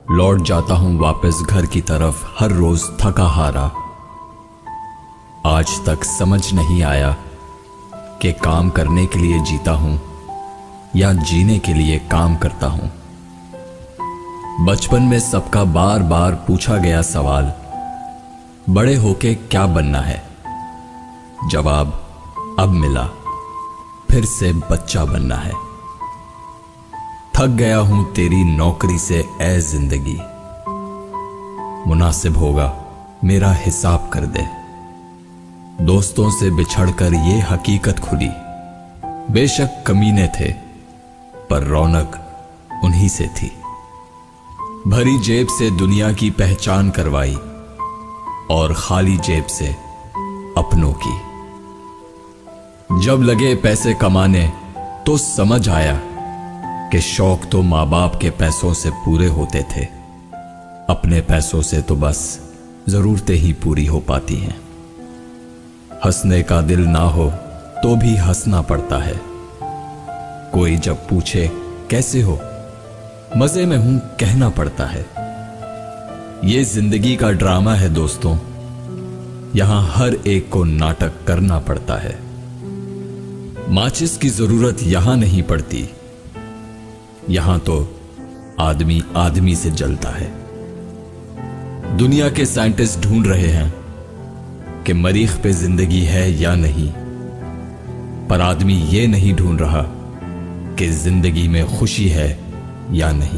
लौट जाता हूं वापस घर की तरफ हर रोज थका हारा। आज तक समझ नहीं आया कि काम करने के लिए जीता हूं या जीने के लिए काम करता हूं। बचपन में सबका बार बार पूछा गया सवाल, बड़े होके क्या बनना है? जवाब अब मिला, फिर से बच्चा बनना है। थक गया हूं तेरी नौकरी से ए जिंदगी, मुनासिब होगा मेरा हिसाब कर दे। दोस्तों से बिछड़कर ये हकीकत खुली, बेशक कमीने थे पर रौनक उन्हीं से थी। भरी जेब से दुनिया की पहचान करवाई और खाली जेब से अपनों की। जब लगे पैसे कमाने तो समझ आया कि शौक तो मां बाप के पैसों से पूरे होते थे, अपने पैसों से तो बस जरूरतें ही पूरी हो पाती हैं। हंसने का दिल ना हो तो भी हंसना पड़ता है। कोई जब पूछे कैसे हो, मजे में हूं कहना पड़ता है। ये जिंदगी का ड्रामा है दोस्तों, यहां हर एक को नाटक करना पड़ता है। माचिस की जरूरत यहां नहीं पड़ती, यहां तो आदमी आदमी से जलता है। दुनिया के साइंटिस्ट ढूंढ रहे हैं कि मरीख पे जिंदगी है या नहीं, पर आदमी ये नहीं ढूंढ रहा कि जिंदगी में खुशी है या नहीं।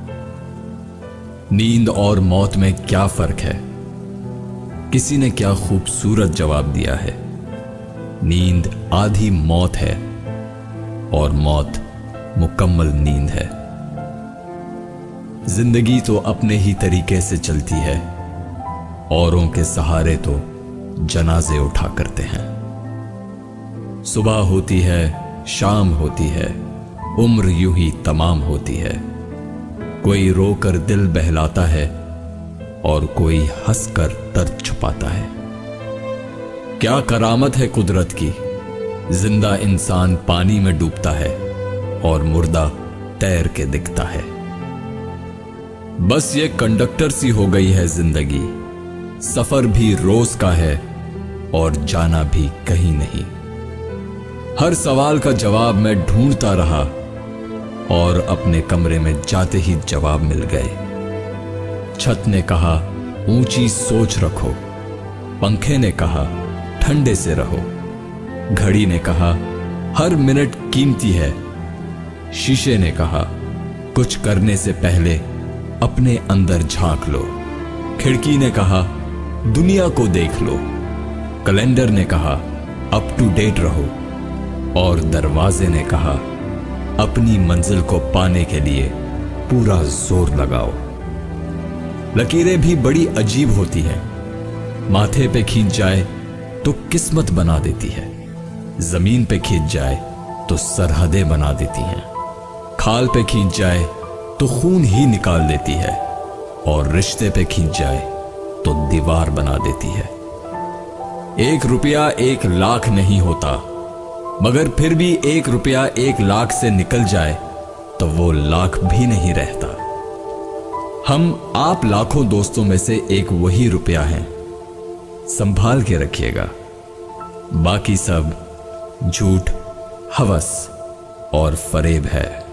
नींद और मौत में क्या फर्क है? किसी ने क्या खूबसूरत जवाब दिया है, नींद आधी मौत है और मौत मुकम्मल नींद है। जिंदगी तो अपने ही तरीके से चलती है, औरों के सहारे तो जनाजे उठा करते हैं। सुबह होती है, शाम होती है, उम्र यूं ही तमाम होती है। कोई रोकर दिल बहलाता है और कोई हंसकर दर्द छुपाता है। क्या करामत है कुदरत की, जिंदा इंसान पानी में डूबता है और मुर्दा तैर के दिखता है। बस ये कंडक्टर सी हो गई है जिंदगी, सफर भी रोज का है और जाना भी कहीं नहीं। हर सवाल का जवाब मैं ढूंढता रहा और अपने कमरे में जाते ही जवाब मिल गए। छत ने कहा ऊंची सोच रखो, पंखे ने कहा ठंडे से रहो, घड़ी ने कहा हर मिनट कीमती है, शीशे ने कहा कुछ करने से पहले अपने अंदर झांक लो, खिड़की ने कहा दुनिया को देख लो, कैलेंडर ने कहा अप टू डेट रहो और दरवाजे ने कहा अपनी मंजिल को पाने के लिए पूरा जोर लगाओ। लकीरें भी बड़ी अजीब होती हैं, माथे पे खींच जाए तो किस्मत बना देती है, जमीन पे खींच जाए तो सरहदें बना देती हैं, खाल पे खींच जाए तो खून ही निकाल देती है और रिश्ते पे खींच जाए तो दीवार बना देती है। 1 रुपया 1 लाख नहीं होता, मगर फिर भी 1 रुपया 1 लाख से निकल जाए तो वो लाख भी नहीं रहता। हम आप लाखों दोस्तों में से एक वही रुपया है, संभाल के रखिएगा। बाकी सब झूठ, हवस और फरेब है।